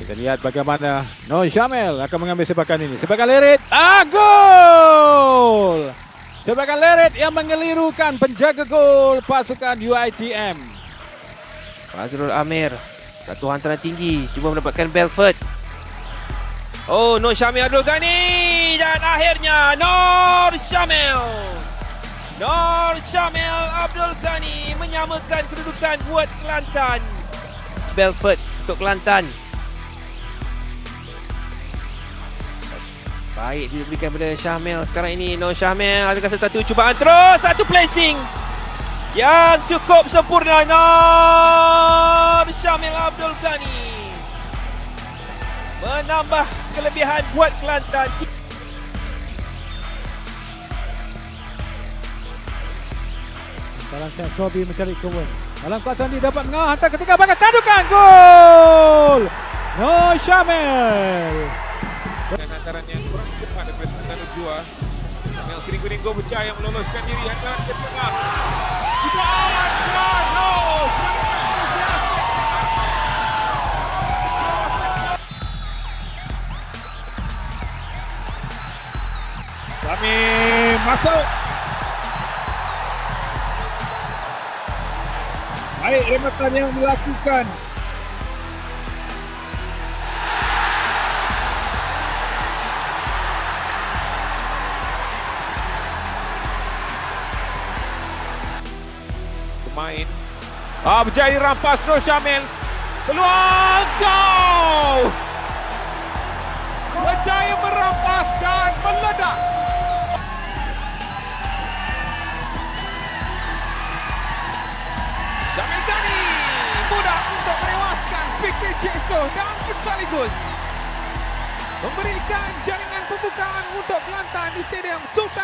Kita lihat bagaimana Noh Syamil akan mengambil sepakan ini. Sepakan Lerit. Gol! Sepakan Lerit yang mengelirukan penjaga gol pasukan UiTM. Fazrul Amir, satu hantaran tinggi, cuba mendapatkan Belfort. Oh, Noh Syamil Abdul Ghani dan akhirnya Noh Syamil Abdul Ghani menyamakan kedudukan buat Kelantan. Belfort untuk Kelantan. Baik diberikan pada Syamil. Sekarang ini Noh Syamil adakah satu cubaan terus, satu placing yang cukup sempurna. Noh Syamil Abdul Ghani menambah kelebihan buat Kelantan. Dalam set Sobi mencari Cowan. Dalam kawasan ini dapat mengawal hantar ketika bakal tandukan. Gol! Noh Syamil. Dengan hantaran yang kurang cepat daripada Kelantan Ujua. Syamil Siringgo berjaya meloloskan diri hantaran ke tengah. Cubaan Noh! Kami masuk. Baik rematan yang dilakukan. Pemain berjaya dirampas Noh Syamil. Peluang gol! Berjaya merampas dan meledak. Syamil Ghani mudah untuk menewaskan Fikri Jeso dan sekaligus memberikan jaringan pembukaan untuk Kelantan di Stadium Sultan